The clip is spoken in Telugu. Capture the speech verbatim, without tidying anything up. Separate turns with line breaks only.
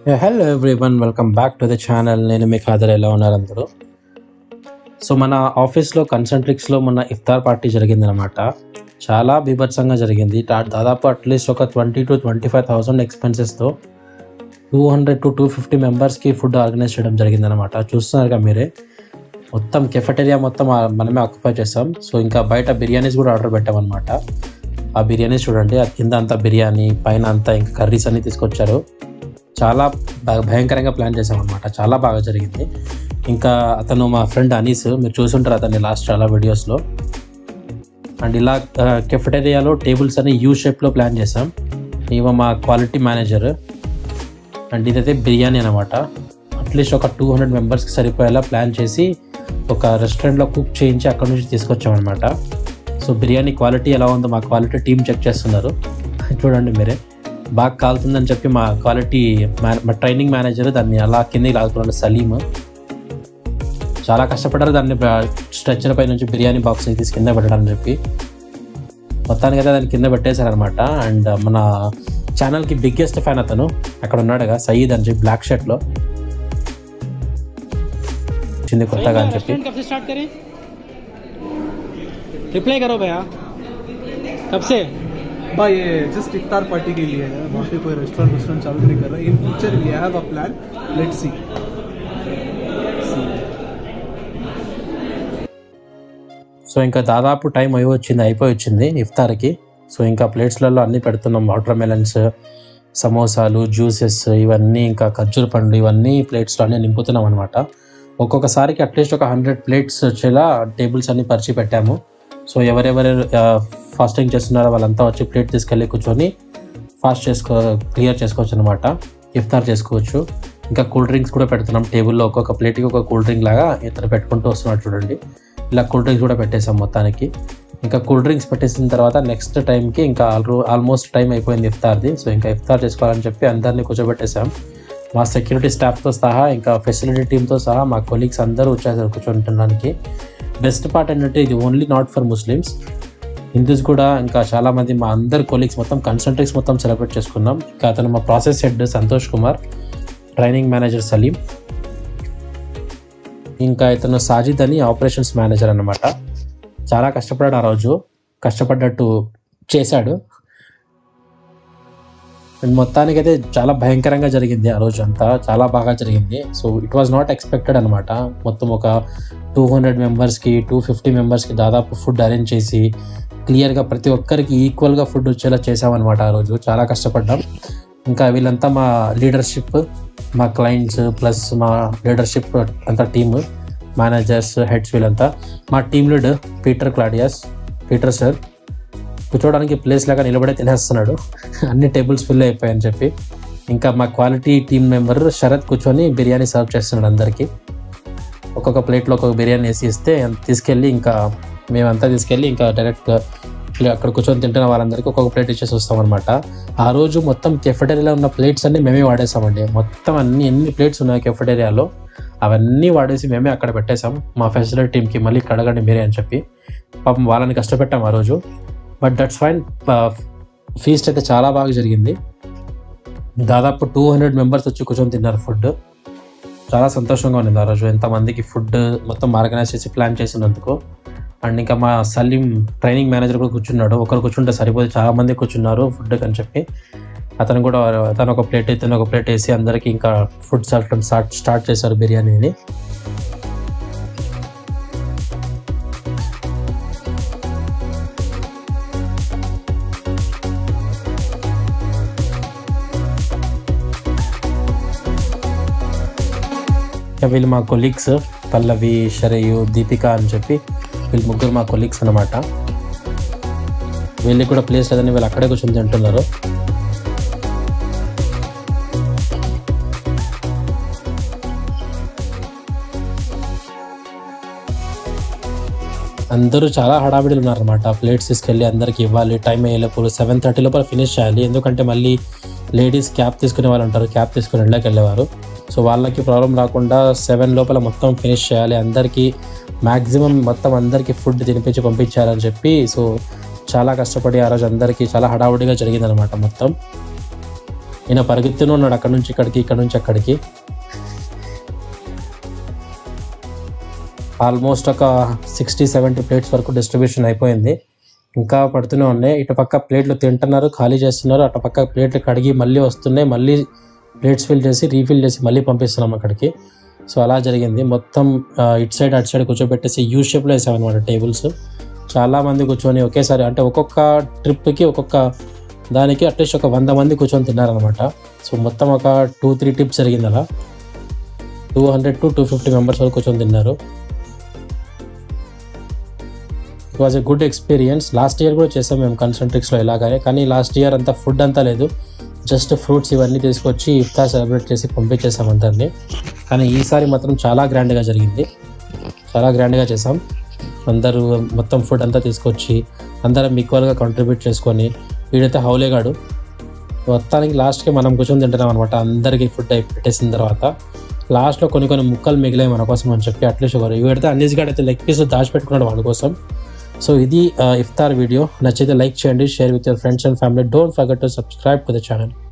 Hello everyone, welcome back to the channel. నేను మీ ఖాదర్. ఎలా ఉన్నారు అందరూ? సో మన ఆఫీస్లో కన్సెంట్రిక్స్లో మొన్న ఇఫ్తార్ పార్టీ జరిగిందనమాట. చాలా బీభత్సంగా జరిగింది. దాదాపు అట్లీస్ట్ ఒక twenty to twenty five thousand ఎక్స్పెన్సెస్తో two hundred to two fifty మెంబర్స్కి ఫుడ్ ఆర్గనైజ్ చేయడం జరిగిందనమాట. చూస్తున్నారుగా మీరే, మొత్తం కెఫెటేరియా మొత్తం మనమే ఆక్యుపై చేస్తాం. సో ఇంకా బయట బిర్యానీస్ కూడా ఆర్డర్ పెట్టామన్నమాట. ఆ బిర్యానీస్ చూడండి, ఆ కింద అంతా బిర్యానీ, పైన అంతా ఇంకా కర్రీస్ అన్నీ తీసుకొచ్చారు. చాలా భయంకరంగా ప్లాన్ చేసామన్నమాట. చాలా బాగా జరిగింది. ఇంకా అతను మా ఫ్రెండ్ అనీస్, మీరు చూసుంటారు అతన్ని లాస్ట్ చాలా వీడియోస్లో. అండ్ ఇలా కెఫెటేరియాలో టేబుల్స్ అన్ని యూ షేప్లో ప్లాన్ చేసాం. ఇవ మా క్వాలిటీ మేనేజర్. అండ్ ఇదైతే బిర్యానీ అనమాట. అట్లీస్ట్ ఒక టూ హండ్రెడ్ మెంబర్స్కి సరిపోయేలా ప్లాన్ చేసి ఒక రెస్టారెంట్లో కుక్ చేయించి అక్కడ నుంచి తీసుకొచ్చామన్నమాట. సో బిర్యానీ క్వాలిటీ ఎలా ఉందో మా క్వాలిటీ టీం చెక్ చేస్తున్నారు. చూడండి మీరే, బాగా కాలుతుందని చెప్పి మా క్వాలిటీ మా ట్రైనింగ్ మేనేజర్ దాన్ని అలా కిందకి లాగుతున్నాడు, సలీం. చాలా కష్టపడ్డారు దాన్ని స్ట్రెచ్చర్ పై నుంచి బిర్యానీ బాక్స్ని తీసి కింద పెట్టడానికి చెప్పి. మొత్తానికి అయితే దాన్ని కింద పెట్టేశారనమాట. అండ్ మన ఛానల్కి బిగ్గెస్ట్ ఫ్యాన్ అతను అక్కడ ఉన్నాడుగా, సయీద్ అని చెప్పి, బ్లాక్ షర్ట్లో వచ్చింది కొత్తగా అని చెప్పి.
रिप्लाई करो भैया, कब से?
भाई ये जस्ट इफ्तार पार्टी के लिए है, वहाँ पे कोई रेस्टोरेंट रेस्टोरेंट चालू नहीं कर रहा है. In future we have a plan, let's see.
So ఇంకా దాదాపు టైం అయి వచ్చింది అయిపోయి వచ్చింది ఇఫ్తార్కి. సో ఇంకా ప్లేట్స్లలో అన్నీ పెడుతున్నాం. వాటర్ మెలన్స్, సమోసాలు, జ్యూసెస్, ఇవన్నీ ఇంకా ఖర్జూర పండ్లు, ఇవన్నీ ప్లేట్స్లో అన్నీ నింపుతున్నాం అనమాట. ఒక్కొక్కసారికి అట్లీస్ట్ ఒక హండ్రెడ్ ప్లేట్స్ వచ్చేలా టేబుల్స్ అన్నీ పరిచి పెట్టాము. సో ఎవరెవరు ఫాస్టింగ్ చేస్తున్నారో వాళ్ళంతా వచ్చి ప్లేట్ తీసుకెళ్ళి కూర్చొని ఫాస్ట్ చేసుకో క్లియర్ చేసుకోవచ్చు అనమాట, ఇఫ్తార్ చేసుకోవచ్చు. ఇంకా కూల్ డ్రింక్స్ కూడా పెడుతున్నాం టేబుల్లో. ఒక్కొక్క ప్లేట్కి ఒక కూల్ డ్రింక్ లాగా ఇతను పెట్టుకుంటూ వస్తున్నాడు చూడండి. ఇలా కూల్ డ్రింక్స్ కూడా పెట్టేసాం మొత్తానికి. ఇంకా కూల్ డ్రింక్స్ పెట్టేసిన తర్వాత నెక్స్ట్ టైంకి ఇంకా ఆల్మోస్ట్ టైం అయిపోయింది ఇఫ్తార్ది. సో ఇంకా ఇఫ్తార్ చేసుకోవాలని చెప్పి అందరినీ కూర్చోబెట్టేసాం. మా సెక్యూరిటీ స్టాఫ్తో సహా, ఇంకా ఫెసిలిటీ టీమ్తో సహా మా కొలీగ్స్ అందరూ వచ్చేసారు కూర్చోడానికి. బెస్ట్ పార్ట్ ఏంటంటే ఇది only not for Muslims, Hindus కూడా ఇంకా చాలామంది మా అందరు కొలీగ్స్ మొత్తం కన్సెంట్రిక్స్ మొత్తం సెలబ్రేట్ చేసుకున్నాం. ఇంకా అతను మా process head Santosh Kumar, training manager Saleem, ఇంకా ఇతను సాజిద్ అని ఆపరేషన్స్ మేనేజర్ అన్నమాట. చాలా కష్టపడ్డాడు ఆ రోజు, కష్టపడ్డట్టు చేశాడు. అండ్ మొత్తానికైతే చాలా భయంకరంగా జరిగింది ఆ రోజు అంతా, చాలా బాగా జరిగింది. So it was not expected అనమాట. మొత్తం ఒక టూ హండ్రెడ్ మెంబర్స్కి టూ ఫిఫ్టీ మెంబర్స్కి దాదాపు ఫుడ్ అరేంజ్ చేసి క్లియర్గా ప్రతి ఒక్కరికి ఈక్వల్గా ఫుడ్ వచ్చేలా చేసామన్నమాట ఆ రోజు. చాలా కష్టపడ్డాం. ఇంకా వీళ్ళంతా మా లీడర్షిప్, మా క్లయింట్స్ ప్లస్ మా లీడర్షిప్ అంతా టీమ్, మేనేజర్స్, హెడ్స్, వీళ్ళంతా. మా team lead Peter Claudius, Peter sir కూర్చోడానికి ప్లేస్ లాగా నిలబడే తినేస్తున్నాడు, అన్ని టేబుల్స్ ఫుల్ అయిపోయాయని చెప్పి. ఇంకా మా క్వాలిటీ టీమ్ మెంబర్ శరత్ కూర్చొని బిర్యానీ సర్వ్ చేస్తున్నాడు అందరికీ. ఒక్కొక్క ప్లేట్లో ఒక్కొక్క బిర్యానీ వేసి ఇస్తే తీసుకెళ్ళి ఇంకా మేమంతా తీసుకెళ్ళి ఇంకా డైరెక్ట్ అక్కడ కూర్చొని తింటున్న వాళ్ళందరికీ ఒక్కొక్క ప్లేట్ ఇచ్చేసి వస్తామన్నమాట. ఆ రోజు మొత్తం కెఫెటేరియాలో ఉన్న ప్లేట్స్ అన్నీ మేమే వాడేసామండి. మొత్తం అన్ని ఎన్ని ప్లేట్స్ ఉన్నాయి కెఫెటేరియాలో అవన్నీ వాడేసి మేమే అక్కడ పెట్టేసాం. మా ఫెసిలిటీ టీమ్కి మళ్ళీ కడగండి మీరే అని చెప్పి. పాపం వాళ్ళని కష్టపెట్టాం ఆ రోజు. But that's fine. ఫీస్ట్ అయితే చాలా బాగా జరిగింది. దాదాపు టూ హండ్రెడ్ మెంబర్స్ వచ్చి కూర్చొని తిన్నారు ఫుడ్. చాలా సంతోషంగా ఉంది ఆ రోజు, ఎంతమందికి ఫుడ్ మొత్తం ఆర్గనైజ్ చేసి ప్లాన్ చేసినందుకు. అండ్ ఇంకా మా సలీం ట్రైనింగ్ మేనేజర్ కూడా కూర్చున్నాడు. ఒకరు కూర్చుంటే సరిపోతే చాలా మంది కూర్చున్నారు ఫుడ్ అని చెప్పి. అతను కూడా అతను ఒక ప్లేట్ అయితే ఒక ప్లేట్ వేసి అందరికీ ఇంకా ఫుడ్ సర్వడం స్టార్ట్ స్టార్ట్ చేశారు బిర్యానీని. వీళ్ళు మా కొలీగ్స్ పల్లవి, షరయు, దీపిక అని చెప్పి వీళ్ళు ముగ్గురు మా కొలీగ్స్ అనమాట. వీళ్ళకి కూడా ప్లేస్ లేదని వీళ్ళు అక్కడే కూర్చొని తింటున్నారు. అందరూ చాలా హడావిడిలు ఉన్నారన్నమాట. ప్లేట్స్ తీసుకెళ్ళి అందరికి ఇవ్వాలి, టైం అయ్యేలోపు సెవెన్ థర్టీ లోపల ఫినిష్ చేయాలి. ఎందుకంటే మళ్ళీ లేడీస్ క్యాబ్ తీసుకునే వాళ్ళు ఉంటారు, క్యాబ్ తీసుకుని ఎండకి వెళ్ళేవారు. సో వాళ్ళకి ప్రాబ్లం రాకుండా సెవెన్ లోపల మొత్తం ఫినిష్ చేయాలి, అందరికీ మ్యాక్సిమం మొత్తం అందరికీ ఫుడ్ తినిపించి పంపించాలని చెప్పి. సో చాలా కష్టపడి ఆ రోజు అందరికీ చాలా హడావుడిగా జరిగిందనమాట మొత్తం. ఈయన పరిగెత్తునే ఉన్నాడు అక్కడ నుంచి ఇక్కడికి, ఇక్కడ నుంచి అక్కడికి. ఆల్మోస్ట్ ఒక సిక్స్టీ సెవెంటీ ప్లేట్స్ వరకు డిస్ట్రిబ్యూషన్ అయిపోయింది. ఇంకా పడుతూనే ఉన్నాయి. ఇటు పక్క ప్లేట్లు తింటున్నారు, ఖాళీ చేస్తున్నారు. అటు పక్క ప్లేట్లు కడిగి మళ్ళీ వస్తున్నాయి, మళ్ళీ ప్లేట్స్ ఫిల్ చేసి రీఫిల్ చేసి మళ్ళీ పంపిస్తున్నాం అక్కడికి. సో అలా జరిగింది. మొత్తం ఇటు సైడ్ అటు సైడ్ కూర్చోబెట్టేసి యూ షేప్లో వేసామన్నమాట టేబుల్స్. చాలామంది కూర్చొని ఒకేసారి, అంటే ఒక్కొక్క ట్రిప్కి ఒక్కొక్క దానికి అట్లీస్ట్ ఒక వంద మంది కూర్చొని తిన్నారనమాట. సో మొత్తం ఒక టూ త్రీ ట్రిప్స్ జరిగింది అలా. Two hundred to two fifty members వరకు కూర్చొని తిన్నారు. It was a good experience. Last year కూడా చేసాం మేము కన్సెంట్రిక్స్లో ఇలాగానే, కానీ లాస్ట్ ఇయర్ అంతా ఫుడ్ అంతా లేదు, జస్ట్ ఫ్రూట్స్ ఇవన్నీ తీసుకొచ్చి ఇఫ్తార్ సెలబ్రేట్ చేసి పంపించేసాం అందరినీ. కానీ ఈసారి మాత్రం చాలా గ్రాండ్గా జరిగింది, చాలా గ్రాండ్గా చేసాం. అందరూ మొత్తం ఫుడ్ అంతా తీసుకొచ్చి అందరం ఈక్వల్గా కాంట్రిబ్యూట్ చేసుకొని. వీడైతే హౌలేగాడు మొత్తానికి లాస్ట్కి మనం కూర్చొని తింటున్నాం అనమాట. అందరికీ ఫుడ్ అయి పెట్టేసిన తర్వాత లాస్ట్లో కొన్ని కొన్ని ముక్కలు మిగిలాయి మన కోసం అని చెప్పి అట్లీస్ట్ ఒకరు వీడితే అన్నీస్ గాడు అయితే లెగ్ పీస్ దాచిపెట్టుకున్నాడు వాళ్ళ కోసం. సో ఇది ఇఫ్తార్ వీడియో. నచ్చితే లైక్ చేయండి, share with your friends and family. Don't forget to subscribe to the channel.